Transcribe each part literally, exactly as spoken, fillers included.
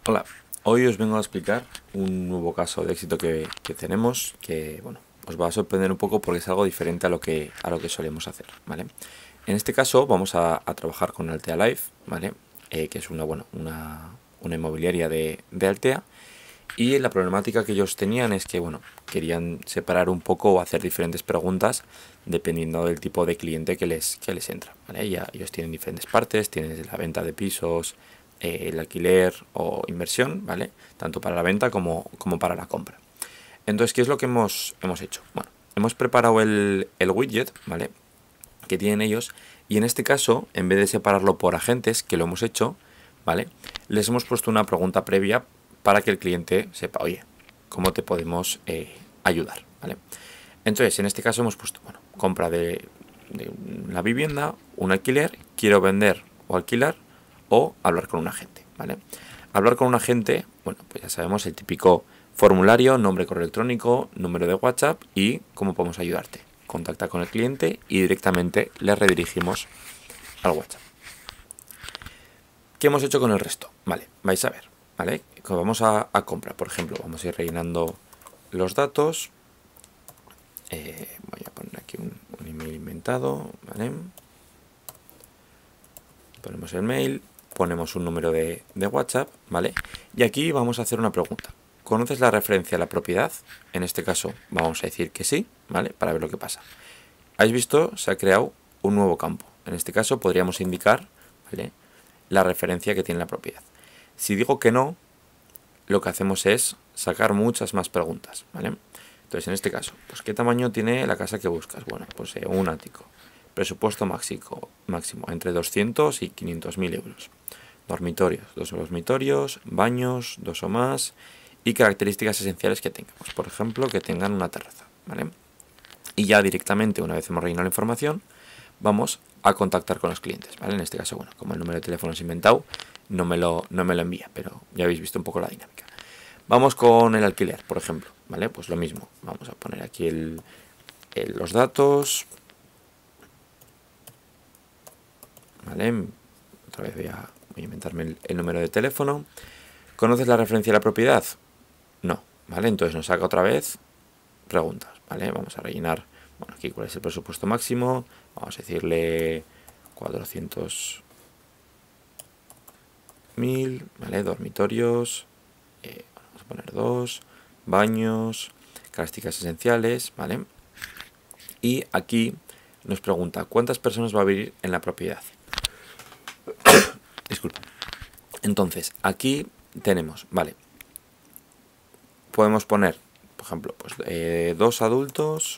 Hola, hoy os vengo a explicar un nuevo caso de éxito que, que tenemos que, bueno, os va a sorprender un poco porque es algo diferente a lo que, a lo que solemos hacer, ¿vale? En este caso vamos a, a trabajar con Altea Life, ¿vale? Eh, que es una, bueno, una, una inmobiliaria de, de Altea. Y la problemática que ellos tenían es que, bueno, querían separar un poco o hacer diferentes preguntas dependiendo del tipo de cliente que les, que les entra, ¿vale? Ya, ellos tienen diferentes partes, tienen la venta de pisos, eh, el alquiler o inversión, ¿vale? Tanto para la venta como, como para la compra. Entonces, ¿qué es lo que hemos, hemos hecho? Bueno, hemos preparado el, el widget, ¿vale? Que tienen ellos, y en este caso, en vez de separarlo por agentes, que lo hemos hecho, ¿vale? Les hemos puesto una pregunta previa para que el cliente sepa, oye, ¿cómo te podemos eh, ayudar? ¿Vale? Entonces, en este caso hemos puesto, bueno, compra de, de la vivienda, un alquiler, quiero vender o alquilar o hablar con un agente, ¿vale? Hablar con un agente, bueno, pues ya sabemos el típico formulario, nombre, correo electrónico, número de WhatsApp y cómo podemos ayudarte. Contacta con el cliente y directamente le redirigimos al WhatsApp. ¿Qué hemos hecho con el resto? Vale, vais a ver, ¿vale? Vamos a, a compra, por ejemplo, vamos a ir rellenando los datos. Eh, voy a poner aquí un, un email inventado, ¿vale? Ponemos el mail, ponemos un número de, de WhatsApp, ¿vale? Y aquí vamos a hacer una pregunta. ¿Conoces la referencia a la propiedad? En este caso vamos a decir que sí, ¿vale? Para ver lo que pasa. ¿Habéis visto? Se ha creado un nuevo campo. En este caso podríamos indicar, ¿vale?, la referencia que tiene la propiedad. Si digo que no, lo que hacemos es sacar muchas más preguntas, ¿vale? Entonces, en este caso, pues ¿qué tamaño tiene la casa que buscas? Bueno, pues eh, un ático. Presupuesto máximo, máximo entre doscientos y quinientos mil euros. Dormitorios, dos dormitorios, baños, dos o más, y características esenciales que tengan. Pues, por ejemplo, que tengan una terraza, ¿vale? Y ya directamente, una vez hemos rellenado la información, vamos a contactar con los clientes, ¿vale? En este caso, bueno, como el número de teléfono es inventado, no me lo, no me lo envía, pero ya habéis visto un poco la dinámica. Vamos con el alquiler, por ejemplo, ¿vale? Pues lo mismo, vamos a poner aquí el, el, los datos, ¿vale? Otra vez voy a, voy a inventarme el, el número de teléfono. ¿Conoces la referencia de la propiedad? No, ¿vale? Entonces nos saca otra vez preguntas, ¿vale? Vamos a rellenar, bueno, aquí cuál es el presupuesto máximo, vamos a decirle cuatrocientos mil, ¿vale? Dormitorios, eh, vamos a poner dos, baños, características esenciales, ¿vale? Y aquí nos pregunta, ¿cuántas personas va a vivir en la propiedad? Disculpa. Entonces, aquí tenemos, ¿vale? Podemos poner, por ejemplo, pues eh, dos adultos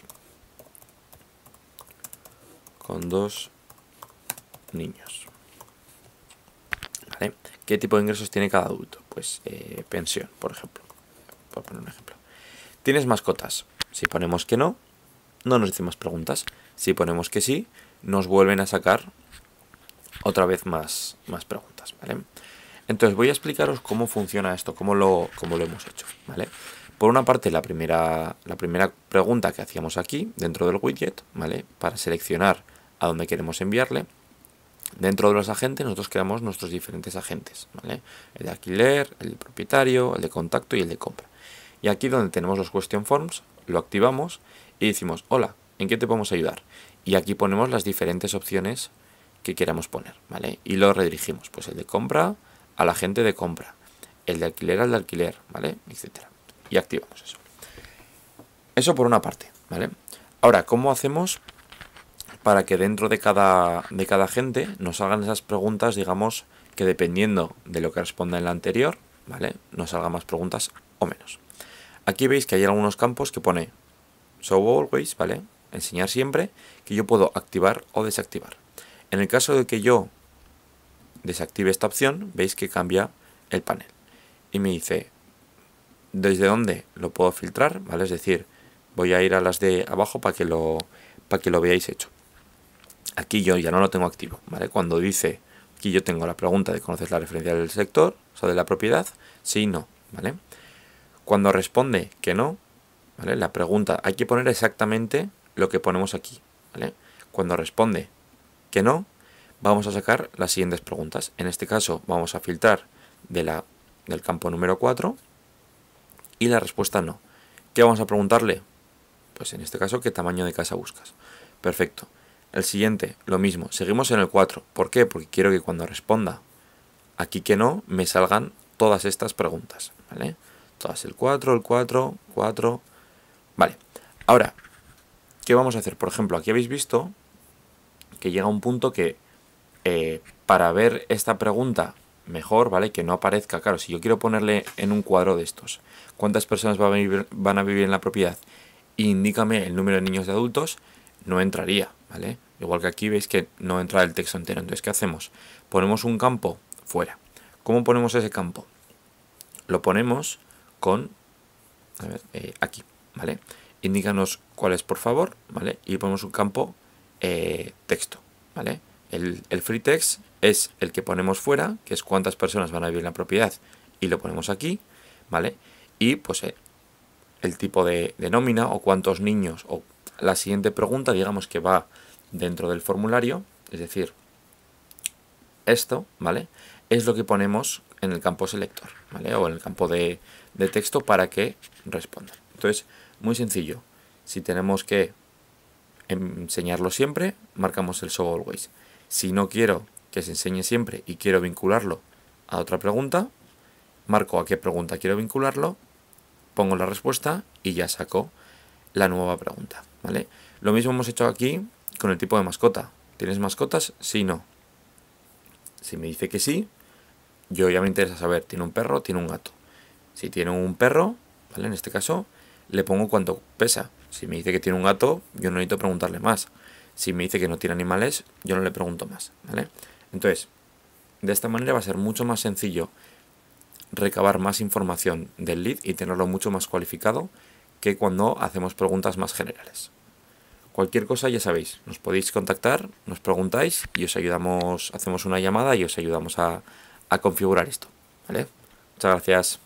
con dos niños, ¿vale? ¿Qué tipo de ingresos tiene cada adulto? Pues eh, pensión, por ejemplo, por poner un ejemplo. ¿Tienes mascotas? Si ponemos que no, no nos dicen más preguntas. Si ponemos que sí, nos vuelven a sacar otra vez más, más preguntas, ¿vale? Entonces voy a explicaros cómo funciona esto, cómo lo, cómo lo hemos hecho, ¿vale? Por una parte, la primera, la primera pregunta que hacíamos aquí, dentro del widget, ¿vale?, para seleccionar a dónde queremos enviarle. Dentro de los agentes, nosotros creamos nuestros diferentes agentes, ¿vale? El de alquiler, el de propietario, el de contacto y el de compra. Y aquí donde tenemos los question forms, lo activamos y decimos, hola, ¿en qué te podemos ayudar? Y aquí ponemos las diferentes opciones que queramos poner, ¿vale? Y lo redirigimos, pues el de compra al agente de compra, el de alquiler al de alquiler, ¿vale?, etcétera. Y activamos eso. Eso por una parte, ¿vale? Ahora, ¿cómo hacemos para que dentro de cada, de cada agente nos hagan esas preguntas, digamos, que dependiendo de lo que responda en la anterior, ¿vale?, nos salgan más preguntas o menos? Aquí veis que hay algunos campos que pone show always, ¿vale?, enseñar siempre, que yo puedo activar o desactivar. En el caso de que yo desactive esta opción, veis que cambia el panel. Y me dice, ¿desde dónde lo puedo filtrar? ¿Vale? Es decir, voy a ir a las de abajo para que lo, para que lo veáis hecho. Aquí yo ya no lo tengo activo, ¿vale? Cuando dice, aquí yo tengo la pregunta de ¿conoces la referencia del sector? O sea, de la propiedad, sí, no, ¿vale? Cuando responde que no, ¿vale?, la pregunta, hay que poner exactamente lo que ponemos aquí, ¿vale? Cuando responde que no, vamos a sacar las siguientes preguntas. En este caso vamos a filtrar de la del campo número cuatro y la respuesta no. ¿Qué vamos a preguntarle? Pues en este caso, ¿qué tamaño de casa buscas? Perfecto. El siguiente, lo mismo. Seguimos en el cuatro. ¿Por qué? Porque quiero que cuando responda aquí que no, me salgan todas estas preguntas, ¿vale? Todas el cuatro, el cuatro, cuatro... Vale. Ahora, ¿qué vamos a hacer? Por ejemplo, aquí habéis visto que llega un punto que eh, para ver esta pregunta mejor, ¿vale? Que no aparezca, claro, si yo quiero ponerle en un cuadro de estos, ¿cuántas personas van a vivir, van a vivir en la propiedad? Indícame el número de niños y adultos, no entraría, ¿vale? Igual que aquí veis que no entra el texto entero. Entonces, ¿qué hacemos? Ponemos un campo fuera. ¿Cómo ponemos ese campo? Lo ponemos con, a ver, eh, aquí, ¿vale? Indícanos cuál es, por favor, ¿vale? Y ponemos un campo eh, texto, ¿vale? El, el free text es el que ponemos fuera, que es cuántas personas van a vivir en la propiedad, y lo ponemos aquí, ¿vale? Y pues eh, el tipo de, de nómina o cuántos niños, o la siguiente pregunta, digamos que va dentro del formulario, es decir, esto, ¿vale? Es lo que ponemos en el campo selector, ¿vale? O en el campo de, de texto para que respondan. Entonces, muy sencillo. Si tenemos que enseñarlo siempre, marcamos el show always. Si no quiero que se enseñe siempre y quiero vincularlo a otra pregunta, marco a qué pregunta quiero vincularlo, pongo la respuesta y ya saco la nueva pregunta, ¿vale? Lo mismo hemos hecho aquí con el tipo de mascota. ¿Tienes mascotas? Sí, no. Si me dice que sí, yo ya me interesa saber, ¿tiene un perro? ¿Tiene un gato? Si tiene un perro, ¿vale? En este caso, le pongo cuánto pesa. Si me dice que tiene un gato, yo no necesito preguntarle más. Si me dice que no tiene animales, yo no le pregunto más, ¿vale? Entonces, de esta manera va a ser mucho más sencillo recabar más información del lead y tenerlo mucho más cualificado que cuando hacemos preguntas más generales. Cualquier cosa ya sabéis, nos podéis contactar, nos preguntáis y os ayudamos, hacemos una llamada y os ayudamos a, a configurar esto, ¿vale? Muchas gracias.